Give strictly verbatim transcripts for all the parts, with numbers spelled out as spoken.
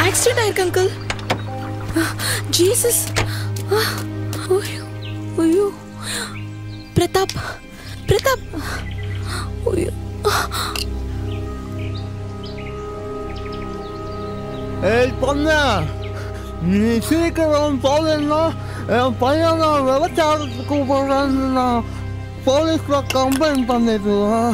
Accident ஆயிருக்கு uncle. Jesus. ஐயோ ஐயோ பிரதாப் பிரதாப். ஐயோ. ஏய் பொண்ணா, நீ சீக்கிரம் போகலன்னா என் பையன் நான் விபச்சாரத்துக்கு போகிறேன்னு போலீஸ்ல கம்ப்ளைண்ட் பண்ணிடுவேன்.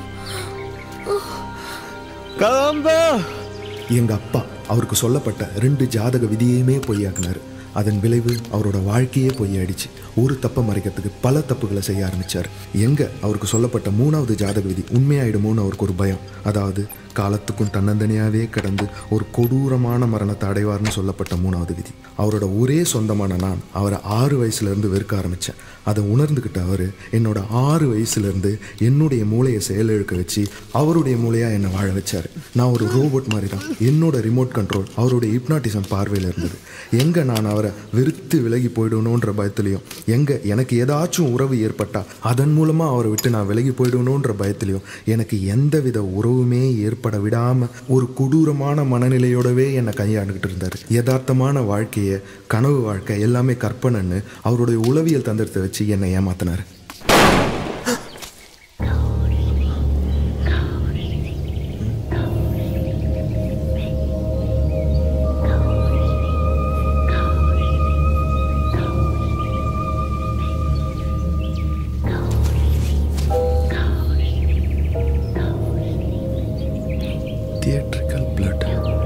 கிளம்பு. எங்க அப்பா அவருக்கு சொல்லப்பட்ட ரெண்டு ஜாதக விதியையுமே பொய்யாக்குனாரு. அதன் விளைவு அவரோட வாழ்க்கையே பொய்யாயிடுச்சு. ஒரு தப்பை மறைக்கிறதுக்கு பல தப்புகளை செய்ய ஆரம்பிச்சார். எங்க அவருக்கு சொல்லப்பட்ட மூணாவது ஜாதக விதி உண்மையாயிடுமோன்னு அவருக்கு ஒரு பயம். அதாவது காலத்துக்கும் தன்னந்தனியாவே கடந்து ஒரு கொடூரமான மரணத்தை அடைவார்னு சொல்லப்பட்ட மூணாவது விதி. அவரோட ஒரே சொந்தமான நான் அவரை ஆறு வயசுலேருந்து வெறுக்க ஆரம்பித்தேன். அதை உணர்ந்துக்கிட்ட அவர் என்னோட ஆறு வயசுலேருந்து என்னுடைய மூளையை செயலிழக்க வச்சு அவருடைய மூளையாக என்னை வாழ வச்சார். நான் ஒரு ரோபோட் மாதிரி தான். என்னோட ரிமோட் கண்ட்ரோல் அவருடைய ஹிப்னாட்டிசம் பார்வையில் இருந்தது. எங்கே நான் அவரை வெறுத்து விலகி போயிடணுன்ற பயத்துலையும், எங்கே எனக்கு ஏதாச்சும் உறவு ஏற்பட்டால் அதன் மூலமாக அவரை விட்டு நான் விலகி போயிடணுன்ற பயத்துலையும், எனக்கு எந்தவித உறவுமே ஏற்ப பட விடாம ஒரு கொடூரமான மனநிலையோடவே என்னை கையாண்டுகிட்டு இருந்தார். யதார்த்தமான வாழ்க்கையை, கனவு வாழ்க்கை எல்லாமே கற்பனைன்னு அவருடைய உளவியல் தந்திரத்தை வச்சு என்னை ஏமாத்தினார். Theatrical blood.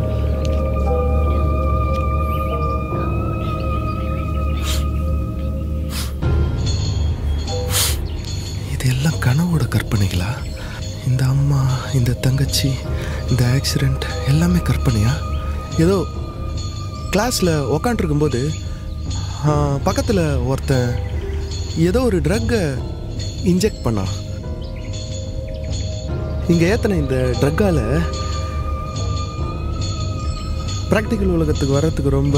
இதெல்லாம் கனவோட கற்பனைகளா? இந்த அம்மா, இந்த தங்கச்சி, இந்த ஆக்சிடெண்ட் எல்லாமே கற்பனையா? ஏதோ கிளாஸில் உக்காண்ட்ருக்கும்போது பக்கத்தில் ஒருத்தன் ஏதோ ஒரு ட்ரக்கை இன்ஜெக்ட் பண்ணா. இங்கே ஏத்தனை இந்த ட்ரக்கால் ப்ராக்டிக்கல் உலகத்துக்கு வர்றதுக்கு ரொம்ப.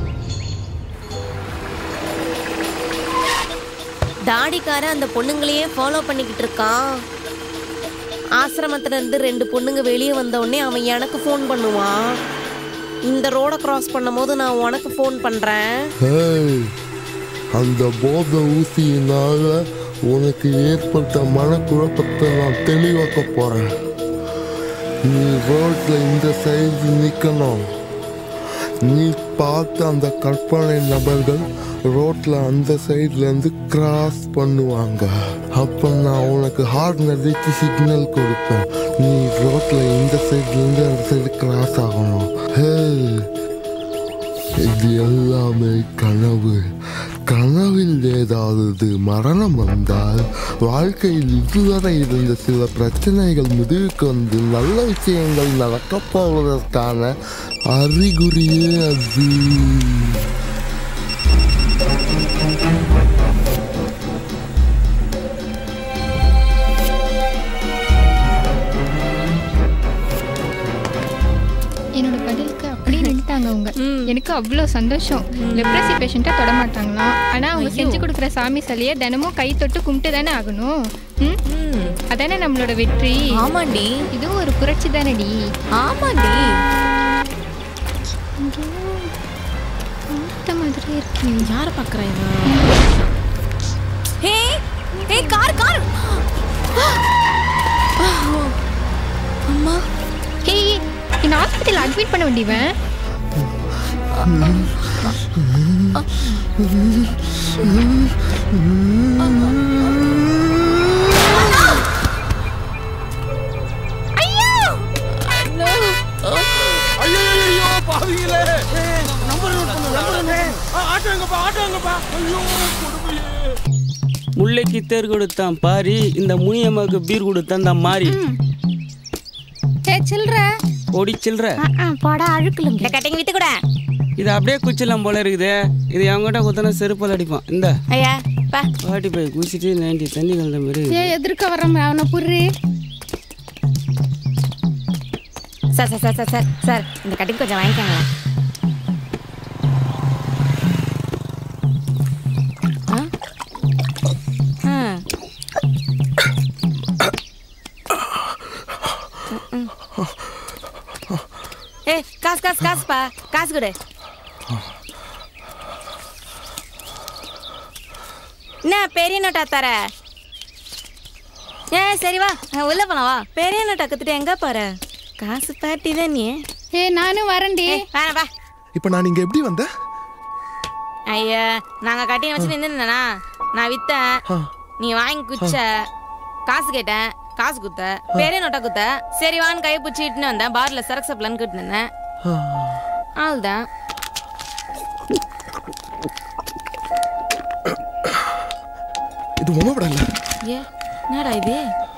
தாடிக்கார அந்த பொண்ணுங்களையே ஃபாலோ பண்ணிக்கிட்டு இருக்கான். ஆசிரமத்துல இருந்து ரெண்டு பொண்ணுங்க வெளியே வந்த உடனே அவன் எனக்கு ஃபோன் பண்ணுவான். இந்த ரோட கிராஸ் பண்ணும் போது நான் உனக்கு ஃபோன் பண்றேன். அந்த போத ஊசியினால உனக்கு ஏற்பட்ட மனக்குழப்பத்தை நான் தெளிவாக்க போறேன். நீ ரோட்ல இந்த சைடு நிக்கணும். நீ பார்த்த அந்த கற்பனை நபர்கள் ரோட்ல அந்த சைட்ல இருந்து கிராஸ் பண்ணுவாங்க. அப்ப நான் உனக்கு ஹார்ன் அடிச்சு சிக்னல் கொடுப்பேன். நீ ரோட்ல இந்த சைட்ல இருந்து அந்த சைடு கிராஸ் ஆகணும். இது எல்லாமே கனவு. கனவில் ஏதாவது மரணம் வந்தால் வாழ்க்கையில் இதுவரை இருந்த சில பிரச்சனைகள் முடிவுக்கு வந்து நல்ல விஷயங்கள் நடக்கப் போவதற்கான அறிகுறியே அது. என்னோட பதிலுக்கு அப்படியே நின்றுட்டாங்க அவங்க. எனக்கு அவ்வளோ சந்தோஷம். லெப்ரசி பேஷண்ட்டை தொட மாட்டாங்களாம். ஆனால் அவங்க செஞ்சு கொடுக்குற சாமி சிலையை தினமும் கை தொட்டு கும்பிட்டு தானே ஆகணும். ம் அதானே நம்மளோட வெற்றி. ஆமாண்டி, இதுவும் ஒரு புரட்சி தானடி. ஆமாண்டி. பார்த்த மாதிரி இருக்கு. யாரை பார்க்குறாங்க? ஹே ஹே கார் கார். அம்மா, ஹே என்ன ஹாஸ்பிட்டல் அட்மிட் பண்ண வேண்டியவன். முல்லைக்கு தேர் கொடுத்தான் பாரி, இந்த முனியம்மாவுக்கு பீர் கொடுத்தான் தான் மாறி. சில்ற ஓடி சில்ற போடா அழுக்கலுங்க. கட்டிங் வித்து கூட இது அப்படியே குச்சிடலாம் போல இருக்குது. இது அவங்ககிட்ட குத்தனா செருப்பால் அடிப்பான். இந்த ஐயா பா பாட்டி போய் குச்சிட்டு நைன்டி தண்ணி கலந்த மாதிரி. எதிர்க்க வர அவனை புர்றி. Sir sir sir sir sir இந்த கட்டிங் கொஞ்சம் வாங்கிக்கோங்க. ஏ காசு காசு காசுப்பா காசு கொடு. என்ன பெரிய நோட்டா தர? ஏ சரி வா உள்ள போலாம் வா. பெரிய நோட்டா கத்துட்டு எங்க பாரு காசு பாட்டி தான் நீ. ஏ நானும் வரேன்டி. வா வா. இப்போ நான் இங்கே எப்படி வந்தேன்? ஐயா நாங்க கட்டி வச்சு நின்றுனா நான் வித்தேன், நீ வாங்கி குச்ச, காசு கேட்டேன், காசு குத்த, பெரிய நோட்டா குத்த. சரி வான்னு கை பிடிச்சிட்டுன்னு வந்தேன். பார்ல சரக்கு சப்ளான்னு கிட்டு இருந்தேன். ஆள்தான் இது பொம்மை படம் இல்லை. ஏ என்னடா இது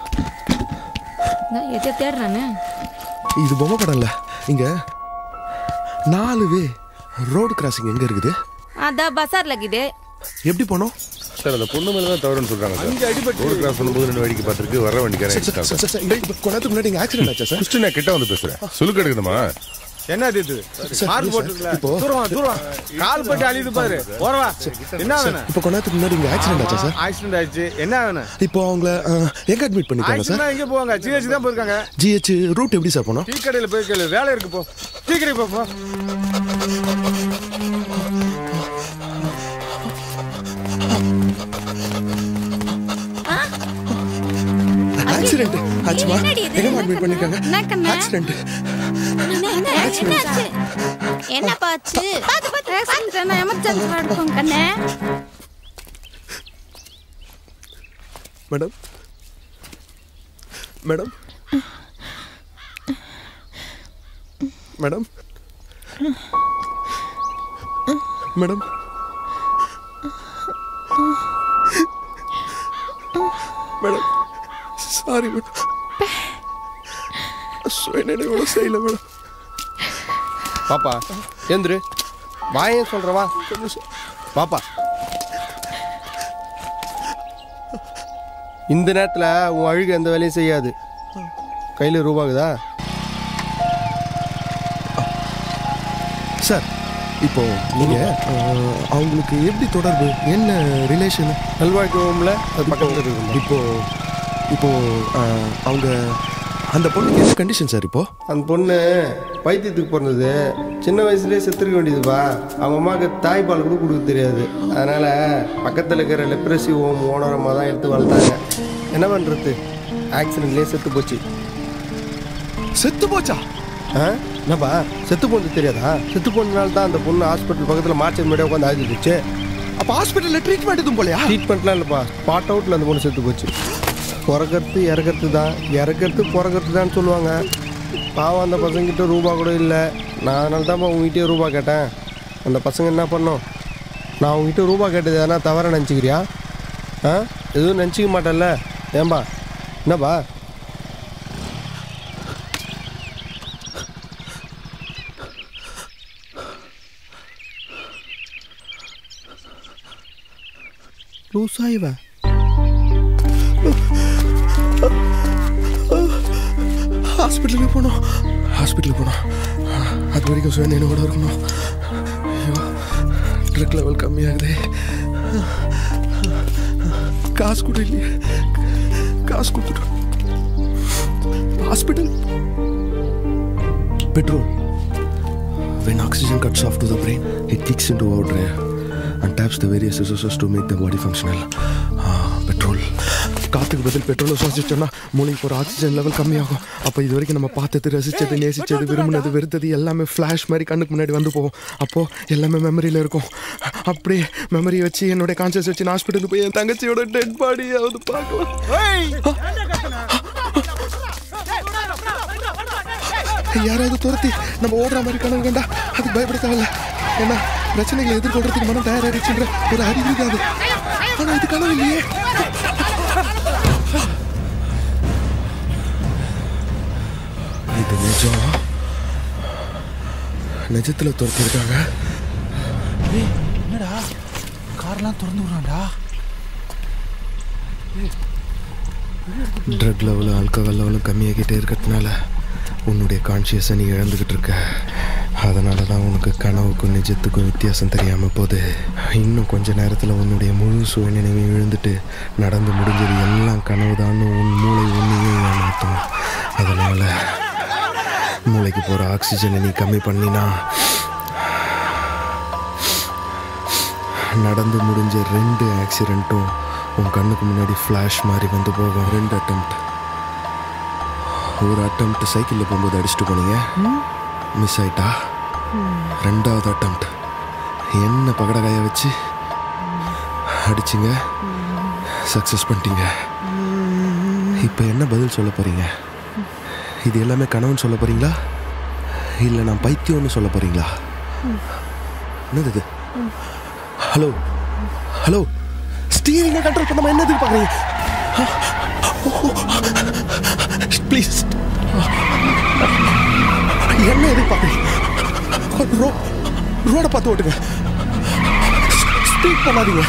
எதை தேடுறானே? இது பொம்மை படம் இல்லை. இங்கே நாலு வே ரோடு கிராசிங் எங்கே இருக்குது? அதான் பசார்ல இருக்குது. எப்படி போனோம் சார்? அந்த பொண்ணு மேலே தான் தவறுன்னு சொல்கிறாங்க சார். ரோடு கிராஸ் பண்ணும்போது ரெண்டு வேடிக்கை பார்த்துருக்கு, வர வண்டிக்காரன் கொண்டாத்துக்கு முன்னாடி இங்கே ஆக்சிடென்ட் ஆச்சா சார்? ஃபஸ்ட்டு நான் கிட்ட வந்து பேசுகிறேன். சுலுக்கு எடுக்கணுமா? என்ன இது மார்க் போட்டுருக்கல? தூரம் தூரம் கால் பட்டு அழியுது பாரு. ஓரவா என்ன வேணும்? இப்போ கொண்டாத்துக்கு முன்னாடி இங்கே ஆக்சிடென்ட் ஆச்சா சார்? ஆக்சிடென்ட் ஆயிடுச்சு. என்ன வேணும்? இப்போ அவங்கள எங்க அட்மிட் பண்ணிட்டாங்க சார்? எங்க போவாங்க? ஜிஹெச் தான் போயிருக்காங்க. ஜிஹெச் ரூட் எப்படி சார் போனோம்? டீ கடையில் போய் கேளு, வேலை இருக்கு போ. டீ கடை போ போ. ஆக்சிடென்ட் ஆச்சுமா? எங்க அட்மிட் பண்ணிருக்காங்க? ஆக்சிடென்ட். என்ன பாச்சு? பாத்து பாத்து ஆக்சிடென்ட் என்ன எமர்ஜென்சி நடக்கும் கண்ணே. Madam madam madam madam madam sorry madam. சுயநினை கூட செய்யல மேடம். பாப்பா ஏந்திரு, வாயே சொல்றவா பாப்பா. இந்த நேரத்தில் உன் அழுகு எந்த வேலையும் செய்யாது. கையில் ரூபாகுதா சார்? இப்போ நீங்க அவங்களுக்கு எப்படி தொடர்பு, என்ன ரிலேஷன்? நல்வாழ்க்கை ஹோம்ல அது பக்கத்தில் இருக்கு. இப்போ இப்போ அவங்க அந்த பொண்ணுக்கு என்ன கண்டிஷன் சார்? இப்போ அந்த பொண்ணு பைத்தியத்துக்கு பிறந்தது, சின்ன வயசுலேயே செத்துருக்க வேண்டியதுப்பா. அவங்க அம்மாவுக்கு தாய்ப்பால் கூட கொடுக்க தெரியாது. அதனால் பக்கத்தில் இருக்கிற லெப்ரசி ஹோம் ஓனரமாக தான் எடுத்து வளர்த்தாங்க. என்ன பண்ணுறது, ஆக்சிடென்ட்லேயே செத்து போச்சு. செத்து போச்சா? ஆ என்னப்பா செத்து போனது தெரியாதா? செத்து போனதுனால தான் அந்த பொண்ணு ஹாஸ்பிட்டல் பக்கத்தில் மார்ச்சர் முன்னாடியே உட்காந்து ஆகி போச்சு. அப்போ ஹாஸ்பிட்டலில் ட்ரீட்மெண்ட் எதுவும் போலையா? ட்ரீட்மெண்ட்லாம் இல்லைப்பா, ஸ்பாட் அவுட்டில் அந்த பொண்ணு செத்து போச்சு. பிறக்கிறது இறக்கிறது தான், இறக்கிறது பிறக்கிறது தான் சொல்லுவாங்க. பாவம் அந்த பசங்கிட்ட ரூபா கூட இல்லை. நான் அதனால தான்ப்பா உங்ககிட்டே ரூபா கேட்டேன். அந்த பசங்க என்ன பண்ணோம், நான் உங்ககிட்ட ரூபா கேட்டது எதனா தவற நினச்சிக்கிறியா? ஆ எதுவும் நினச்சிக்க மாட்டேன்ல? ஏன்பா என்னப்பா? லூஸா இவன். ஹாஸ்பிட்டலுக்கு போனோம் ஹாஸ்பிட்டலுக்கு போனோம் அது வரைக்கும் சுய நினைவோட இருக்கணும். ஐயோ ட்ரக் லெவல் கம்மியாகுது. காசு கூட இல்லையே, காசு கொடுத்துட்டோம். Hospital petrol. When oxygen cuts off to the brain, it kicks into overdrive and taps the various resources to make the body functional. Petrol. காற்றுக்கு பதில் பெட்ரோலை சுவாசிச்சோன்னா மூளைக்கு போகிற ஆக்சிஜன் லெவல் கம்மியாகும். அப்போ இது வரைக்கும் நம்ம பார்த்தது, ரசித்தது, நேசித்தது, விரும்பினது, வெறுத்தது எல்லாமே ஃப்ளாஷ் மாதிரி கண்ணுக்கு முன்னாடி வந்து போகும். அப்போது எல்லாமே மெமரியில் இருக்கும். அப்படியே மெமரியை வச்சு என்னுடைய கான்சியஸ் வச்சு நான் ஹாஸ்பிட்டலுக்கு போய் என் தங்கச்சியோட டெட் பாடியாவது பார்க்கலாம். யாராவது துரத்தி நம்ம ஓடுற மாதிரி கனவு கண்டா அதுக்கு பயப்பட தேவையில்ல. ஏன்னா பிரச்சனைகளை எதிர்கொள்றதுக்கு மனம் தயாராகிடுச்சுன்ற ஒரு அறிவு இருக்காது. ஆனால் இது கனவு இல்லையே. இது நிஜம். நிஜத்தில் துரத்திருக்காங்க. என்னடா கார்லாம் திறந்து விடுறான்டா. ட்ரக் லெவலும் ஆல்கஹால் லெவலும் கம்மியாகிட்டே இருக்கிறதுனால உன்னுடைய கான்ஷியஸை நீ இழந்துக்கிட்டு இருக்க. அதனால தான் உனக்கு கனவுக்கும் நிஜத்துக்கும் வித்தியாசம் தெரியாமல் போகுது. இன்னும் கொஞ்ச நேரத்தில் உன்னுடைய முழு சுயநினைவையும் இழந்துட்டு நடந்து முடிஞ்சது எல்லாம் கனவு தான் உன் மூளை உன்னையே ஏமாற்றும். அதனால் மூளைக்கு போகிற ஆக்சிஜனை நீ கம்மி பண்ணினா நடந்து முடிஞ்ச ரெண்டு ஆக்சிடெண்ட்டும் உன் கண்ணுக்கு முன்னாடி ஃப்ளாஷ் மாதிரி வந்து போகும். ரெண்டு அட்டம்ப்ட். ஒரு அட்டம்ப்ட் சைக்கிளில் போகும்போது அடிச்சுட்டு போனீங்க, மிஸ் ஆயிட்டா. ரெண்டாவது அட்டம்ப்ட் என்ன பகடகாய வச்சு அடிச்சிங்க, சக்ஸஸ் பண்ணிட்டீங்க. இப்போ என்ன பதில் சொல்ல போகிறீங்க? இது எல்லாமே கனவுன்னு சொல்ல போகிறீங்களா இல்லை நான் பைத்தியம்னு சொல்ல போகிறீங்களா? என்னது இது? ஹலோ ஹலோ ஸ்டீரிங்கை கண்ட்ரோல் பண்ணாம என்ன எதிர்பார்க்குறீங்க? ப்ளீஸ் என்ன எதிர்பார்க்குறீங்க? ரோ ரோடை பார்த்து ஓட்டுங்க, ஸ்பீட் பண்ணாதீங்க.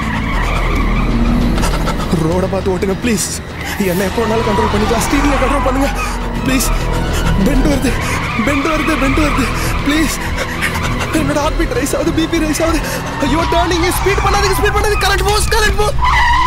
ரோடை பார்த்து ஓட்டுங்க ப்ளீஸ். என்ன எப்போ வேணாலும் கண்ட்ரோல் பண்ணிக்கலாம். ஸ்டீரிங்கை கண்ட்ரோல் பண்ணுங்க ப்ளீஸ். பெண்டு வருது பெண்டு வருது பெண்டு வருது ப்ளீஸ். என்னோட ஹார்ட் பீட் ரைஸ் ஆகுது, பிபி ரைஸ் ஆகுது. ஐயோ டர்னிங், ஸ்பீட் பண்ணாதீங்க ஸ்பீட் பண்ணாதீங்க. Current post current Bose